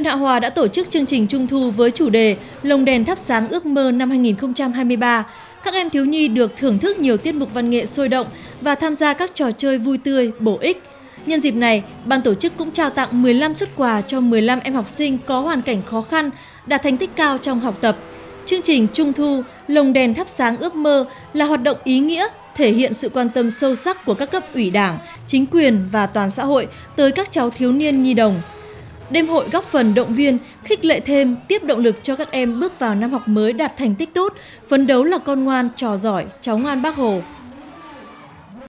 Hạ Hòa đã tổ chức chương trình Trung thu với chủ đề Lồng đèn thắp sáng ước mơ năm 2023. Các em thiếu nhi được thưởng thức nhiều tiết mục văn nghệ sôi động và tham gia các trò chơi vui tươi, bổ ích. Nhân dịp này, ban tổ chức cũng trao tặng 15 suất quà cho 15 em học sinh có hoàn cảnh khó khăn, đạt thành tích cao trong học tập. Chương trình Trung thu Lồng đèn thắp sáng ước mơ là hoạt động ý nghĩa, thể hiện sự quan tâm sâu sắc của các cấp ủy Đảng, chính quyền và toàn xã hội tới các cháu thiếu niên nhi đồng. Đêm hội góp phần động viên, khích lệ thêm, tiếp động lực cho các em bước vào năm học mới đạt thành tích tốt, phấn đấu là con ngoan, trò giỏi, cháu ngoan Bác Hồ.